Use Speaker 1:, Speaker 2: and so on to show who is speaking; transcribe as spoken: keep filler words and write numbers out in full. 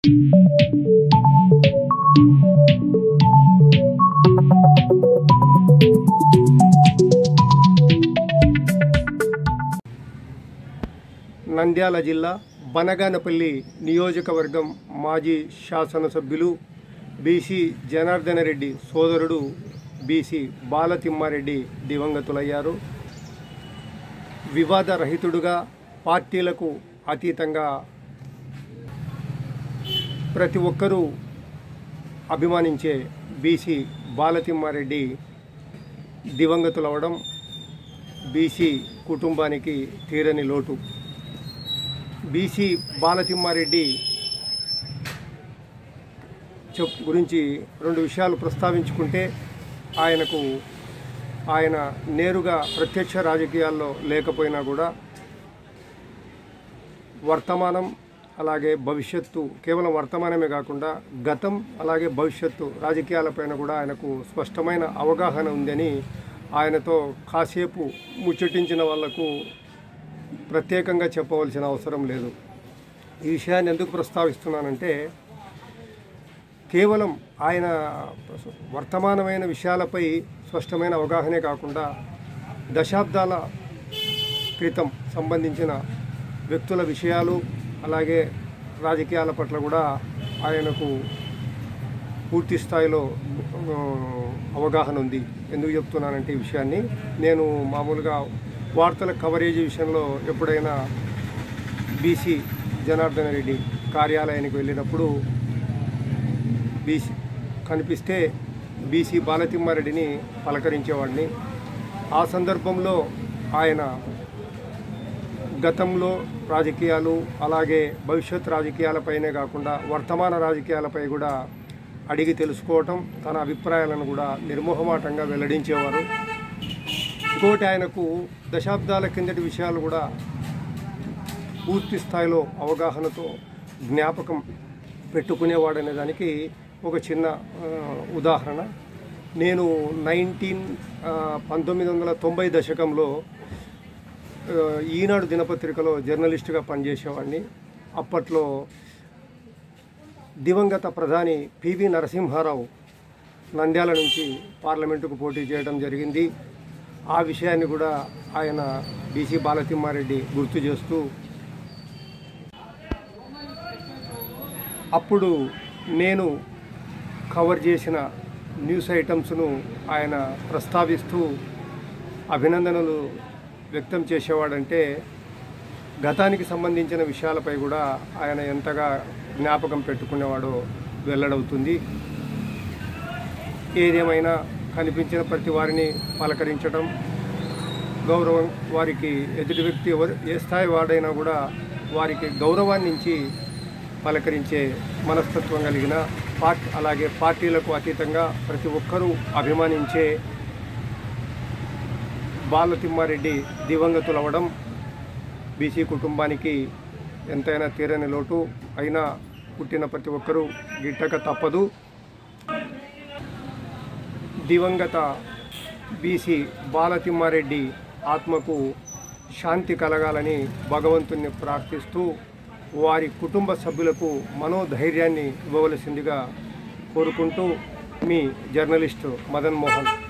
Speaker 1: నంద్యాల జిల్లా బనగానపల్లి నియోజకవర్గం మాజీ శాసనసభ్యులు బీసీ జనార్దన రెడ్డి సోదరుడు బీసీ బాలతిమ్మారెడ్డి దివంగతులయ్యారు. వివాద రహితుడుగా పార్టీలకు అతీతంగా ప్రతి ఒక్కరూ అభిమానించే బీసీ బాలతిమ్మారెడ్డి దివంగతులవడం బీసీ కుటుంబానికి తీరని లోటు. బీసీ బాలతిమ్మారెడ్డి చెప్ గురించి రెండు విషయాలు ప్రస్తావించుకుంటే, ఆయనకు ఆయన నేరుగా ప్రత్యక్ష రాజకీయాల్లో లేకపోయినా కూడా వర్తమానం అలాగే భవిష్యత్తు, కేవలం వర్తమానమే కాకుండా గతం అలాగే భవిష్యత్తు రాజకీయాలపైన కూడా ఆయనకు స్పష్టమైన అవగాహన ఉందని ఆయనతో కాసేపు ముచ్చటించిన వాళ్లకు ప్రత్యేకంగా చెప్పవలసిన అవసరం లేదు. ఈ విషయాన్ని ఎందుకు ప్రస్తావిస్తున్నానంటే, కేవలం ఆయన వర్తమానమైన విషయాలపై స్పష్టమైన అవగాహనే కాకుండా దశాబ్దాల క్రితం సంబంధించిన వ్యక్తుల విషయాలు అలాగే రాజకీయాల పట్ల కూడా ఆయనకు పూర్తి స్థాయిలో అవగాహన ఉంది. ఎందుకు చెప్తున్నానంటే ఈ విషయాన్ని, నేను మామూలుగా వార్తల కవరేజ్ విషయంలో ఎప్పుడైనా బీసీ జనార్దన రెడ్డి కార్యాలయానికి వెళ్ళినప్పుడు బీసీ కనిపిస్తే బీసీ బాలతిమ్మారెడ్డిని పలకరించేవాడిని. ఆ సందర్భంలో ఆయన గతంలో రాజకీయాలు అలాగే భవిష్యత్ రాజకీయాలపైనే కాకుండా వర్తమాన రాజకీయాలపై కూడా అడిగి తెలుసుకోవటం, తన అభిప్రాయాలను కూడా నిర్మోహమాటంగా వెల్లడించేవారు. ఇంకోటి, ఆయనకు దశాబ్దాల కిందటి విషయాలు కూడా పూర్తి స్థాయిలో అవగాహనతో జ్ఞాపకం పెట్టుకునేవాడనే దానికి ఒక చిన్న ఉదాహరణ. నేను నైన్టీన్ పంతొమ్మిది వందల తొంభై దశకంలో ఈనాడు దినపత్రికలో జర్నలిస్టుగా పనిచేసేవాడిని. అప్పట్లో దివంగత ప్రధాని పివి నరసింహారావు నంద్యాల నుంచి పార్లమెంటుకు పోటీ చేయడం జరిగింది. ఆ విషయాన్ని కూడా ఆయన బీసీ బాలతిమ్మారెడ్డి గుర్తు చేస్తూ, అప్పుడు నేను కవర్ చేసిన న్యూస్ ఐటమ్స్ను ఆయన ప్రస్తావిస్తూ అభినందనలు వ్యక్తం చేసేవాడంటే, గతానికి సంబంధించిన విషయాలపై కూడా ఆయన ఎంతగా జ్ఞాపకం పెట్టుకునేవాడో వెల్లడవుతుంది. ఏదేమైనా కనిపించిన ప్రతి వారిని పలకరించడం, గౌరవం, వారికి ఎదుటి వ్యక్తి ఎవరు ఏ స్థాయి వాడైనా కూడా వారికి గౌరవాన్ని ఇచ్చి పలకరించే మనస్తత్వం కలిగిన పార్టీ, అలాగే పార్టీలకు అతీతంగా ప్రతి ఒక్కరూ అభిమానించే బాలతిమ్మారెడ్డి దివంగతులవ్వడం బీసీ కుటుంబానికి ఎంతైనా తీరని లోటు. అయినా పుట్టిన ప్రతి ఒక్కరూ గిట్టక తప్పదు. దివంగత బీసీ బాలతిమ్మారెడ్డి ఆత్మకు శాంతి కలగాలని భగవంతుని ప్రార్థిస్తూ, వారి కుటుంబ సభ్యులకు మనోధైర్యాన్ని ఇవ్వవలసిందిగా కోరుకుంటూ, మీ జర్నలిస్టు మదన్ మోహన్.